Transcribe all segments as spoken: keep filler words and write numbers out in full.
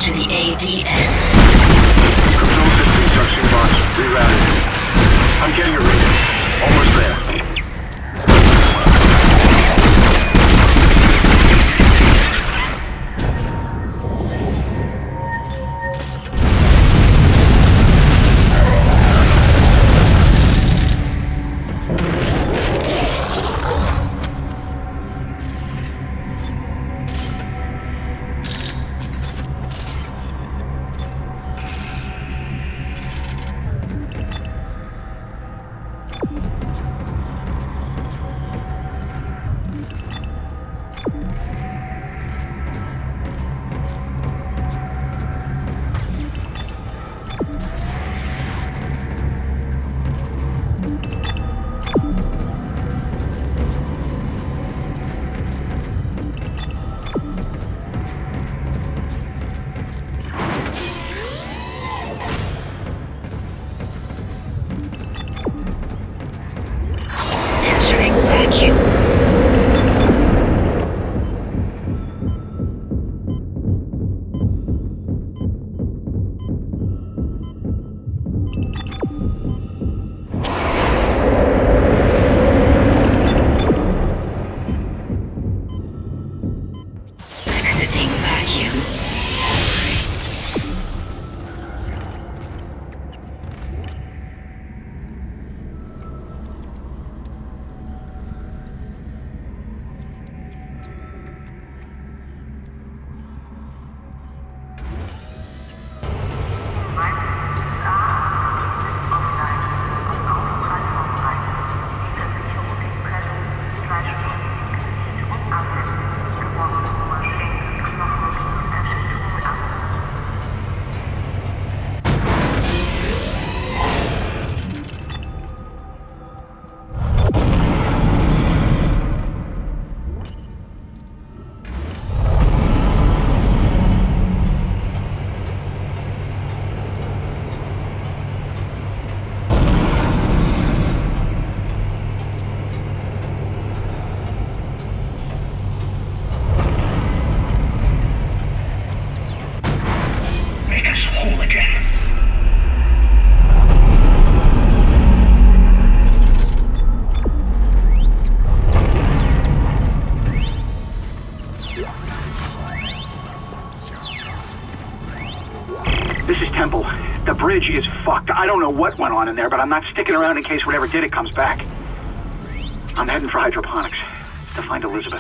to the A D S. Control system suction box rerouted. I'm getting a reading. Almost there. The bridge is fucked. I don't know what went on in there, but I'm not sticking around in case whatever did it comes back. I'm heading for hydroponics to find Elizabeth.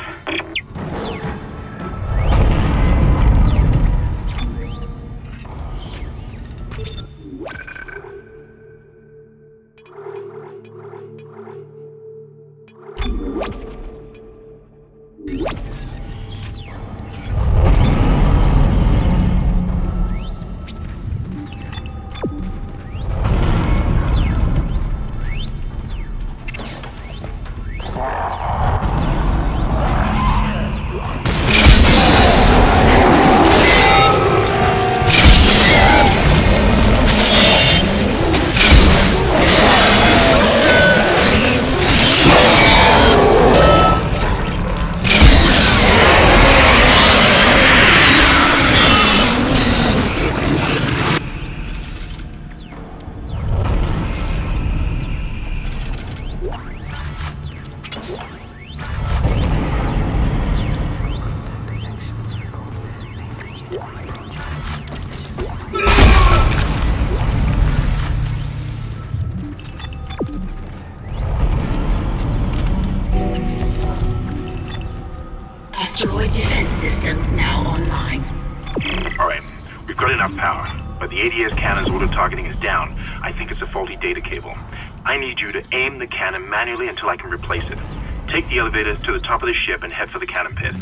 Asteroid defense system now online. Alright, we've got enough power, but the A D S cannon's auto-targeting is down. I think it's a faulty data cable. I need you to aim the cannon manually until I can replace it. Take the elevator to the top of the ship and head for the cannon pit.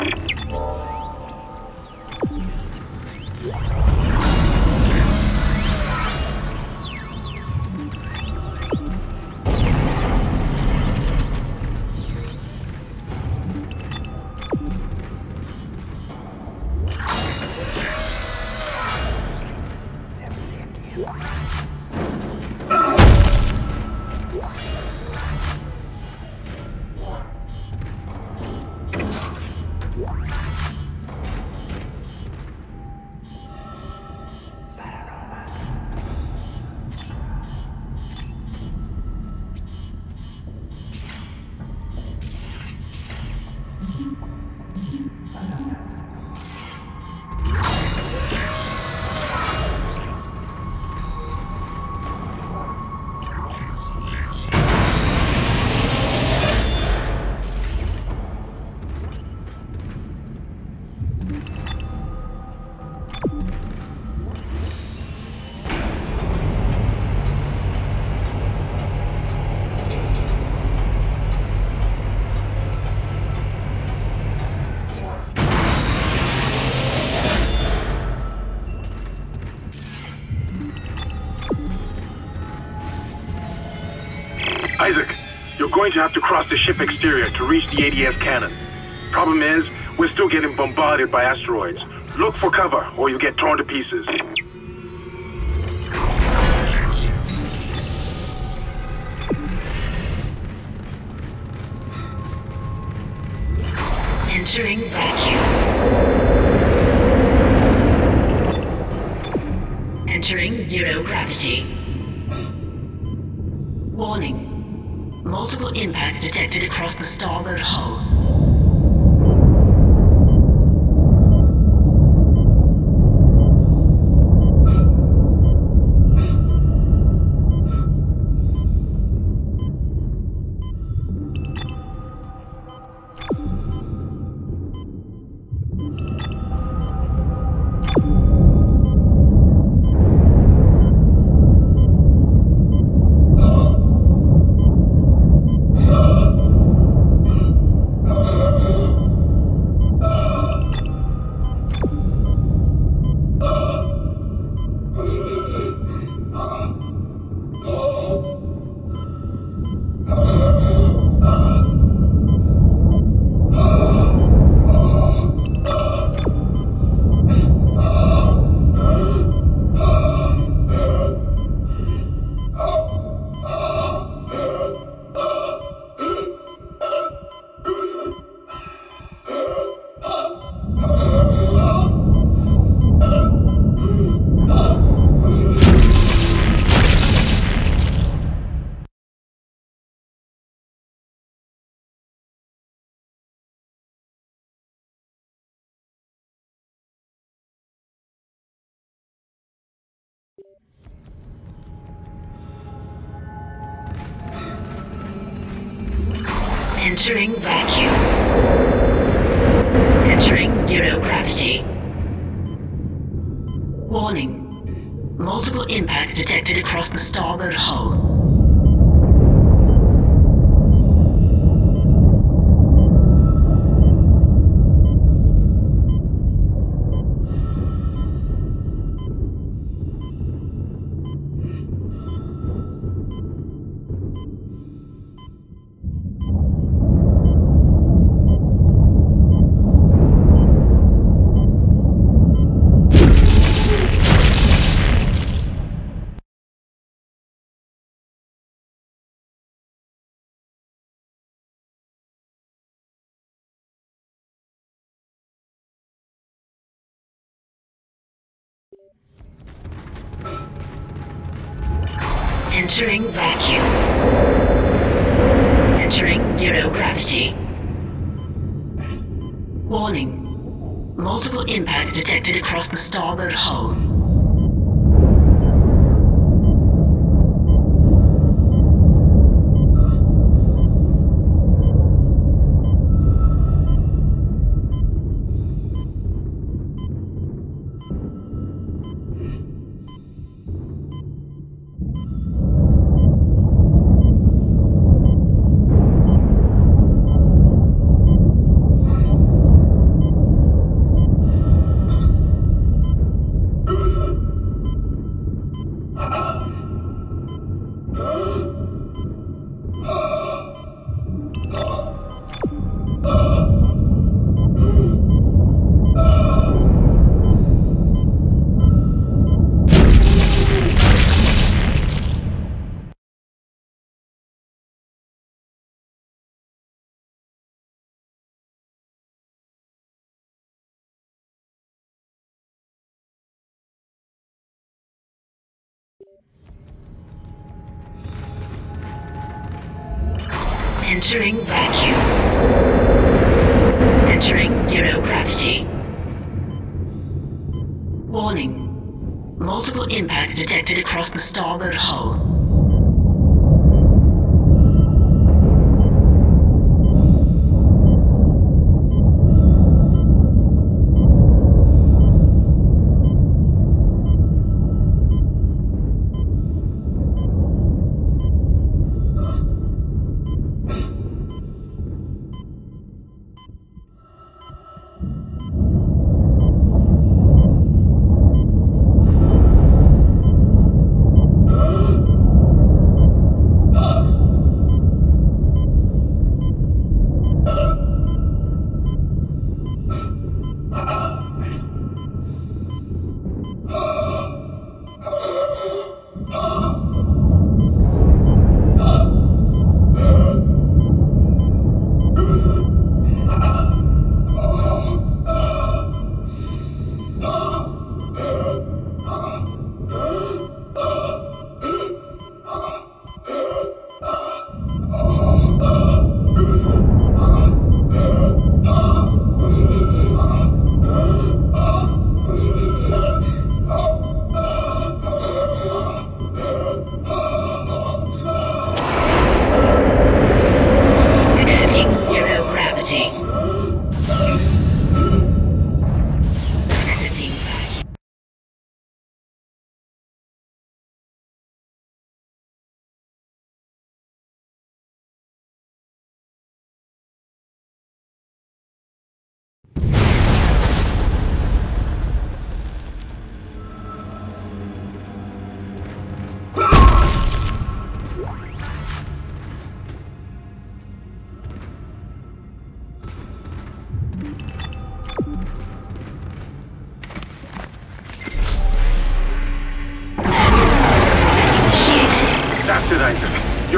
Isaac, you're going to have to cross the ship exterior to reach the A D S cannon. Problem is, we're still getting bombarded by asteroids. Look for cover, or you'll get torn to pieces. Entering vacuum. Entering zero gravity. Warning. Multiple impacts detected across the starboard hull. Entering vacuum. Entering zero gravity. Warning. Multiple impacts detected across the starboard hull. Entering vacuum. Entering zero gravity. Warning. Multiple impacts detected across the starboard hull. Entering vacuum. Entering zero gravity. Warning. Multiple impacts detected across the starboard hull. Oh!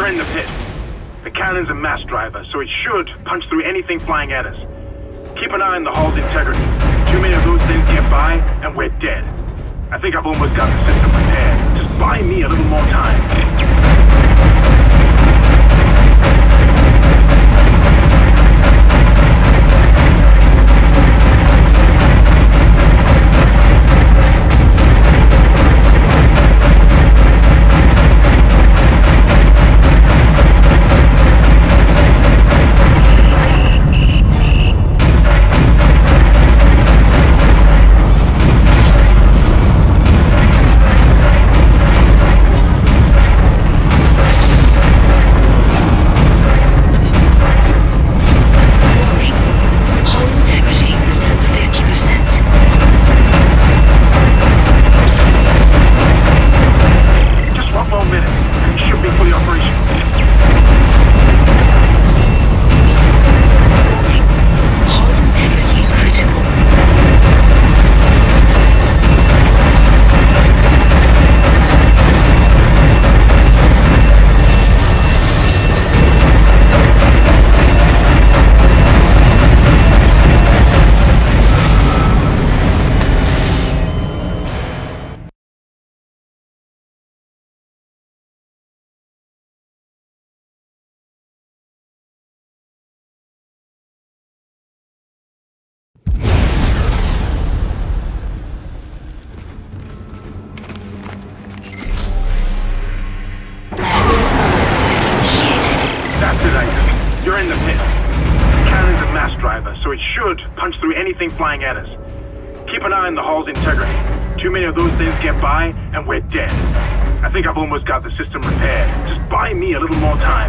You're in the pit. The cannon's a mass driver, so it should punch through anything flying at us. Keep an eye on the hull's integrity. Too many of those things get by, and we're dead. I think I've almost got the system prepared. Just buy me a little more time. You're in the pit. The cannon's a mass driver, so it should punch through anything flying at us. Keep an eye on the hull's integrity. Too many of those things get by, and we're dead. I think I've almost got the system repaired. Just buy me a little more time.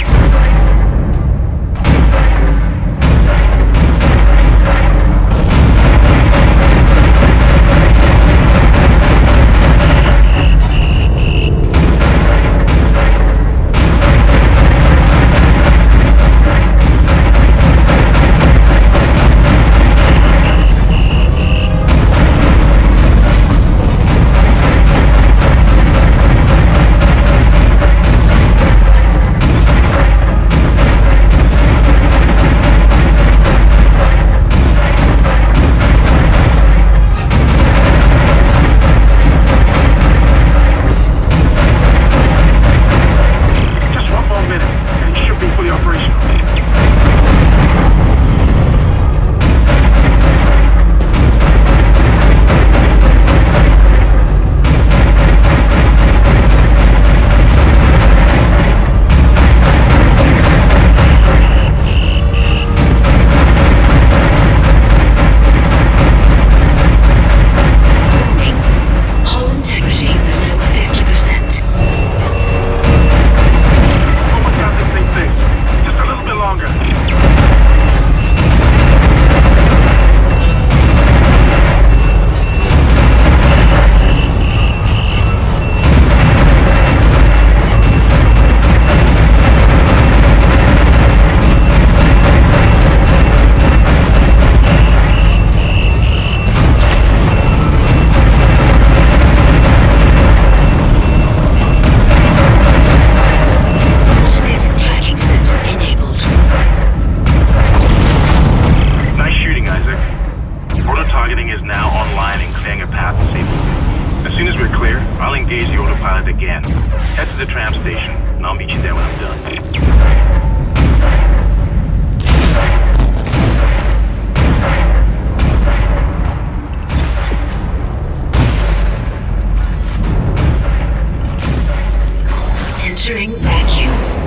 Entering vacuum.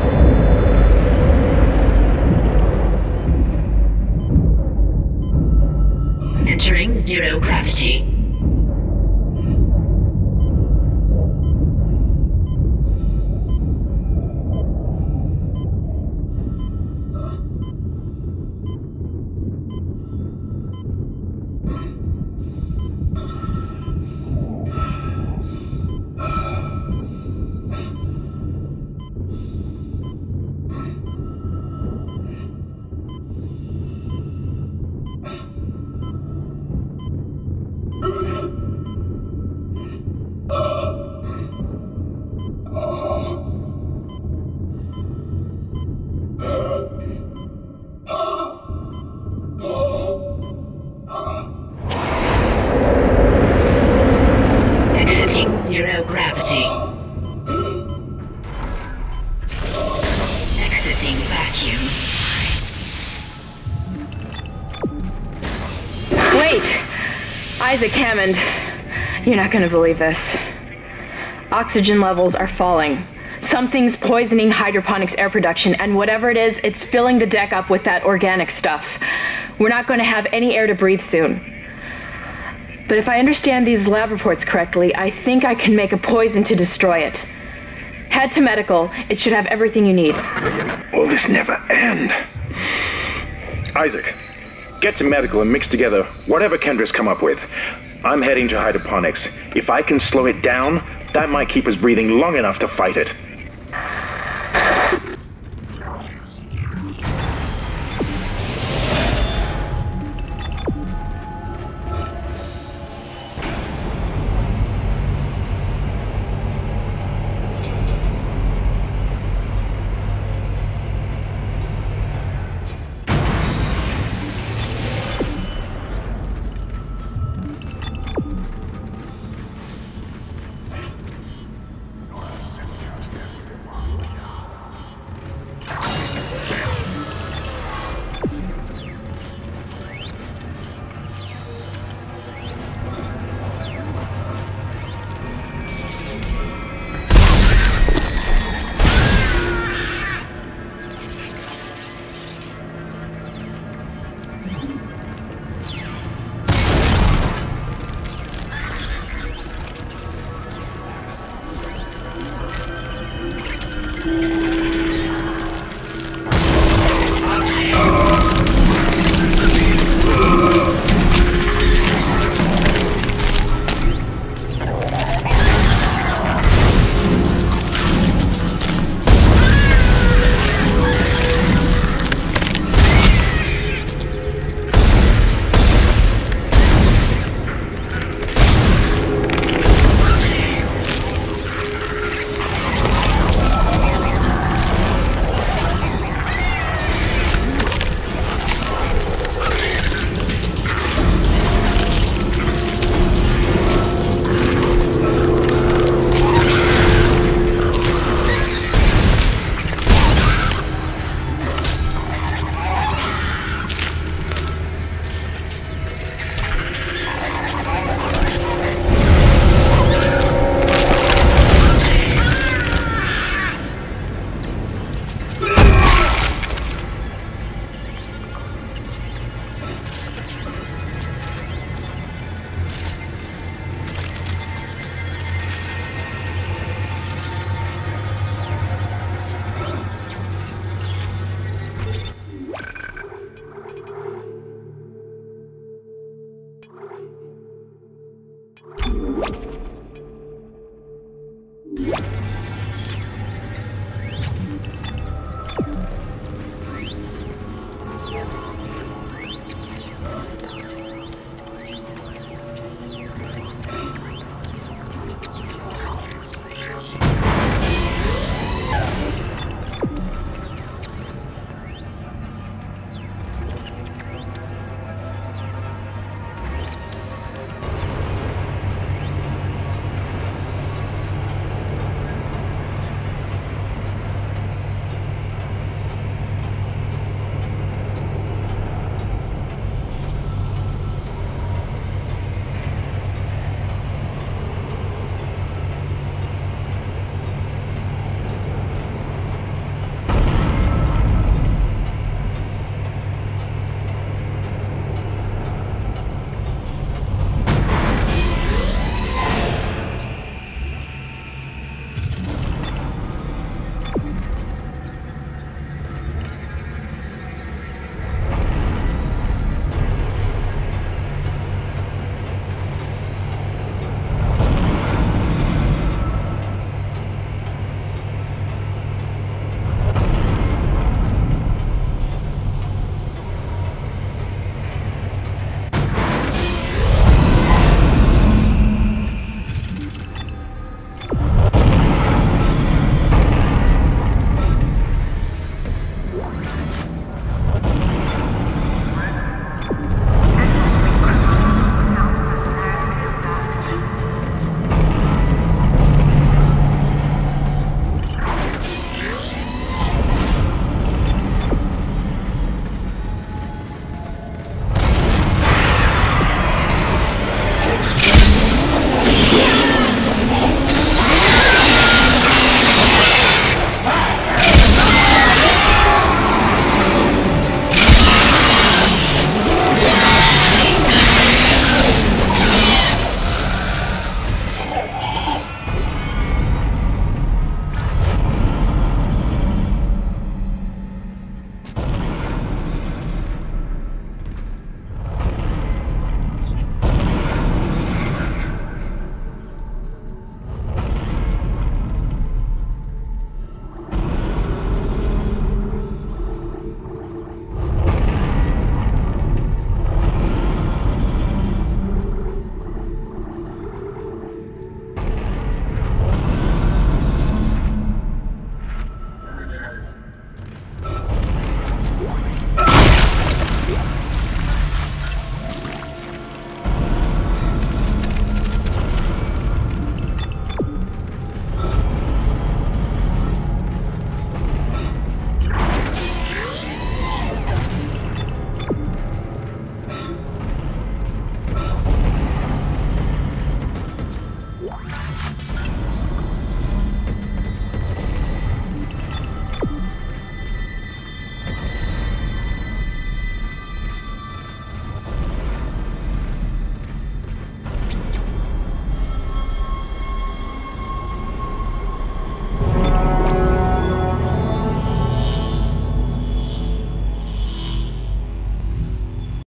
Entering zero gravity. Exiting zero gravity. Exiting vacuum. Wait! Isaac Hammond, you're not gonna believe this. Oxygen levels are falling. Something's poisoning hydroponics air production, and whatever it is, it's filling the deck up with that organic stuff. We're not going to have any air to breathe soon. But if I understand these lab reports correctly, I think I can make a poison to destroy it. Head to medical. It should have everything you need. Will this never end? Isaac, get to medical and mix together whatever Kendra's come up with. I'm heading to hydroponics. If I can slow it down, that might keep us breathing long enough to fight it.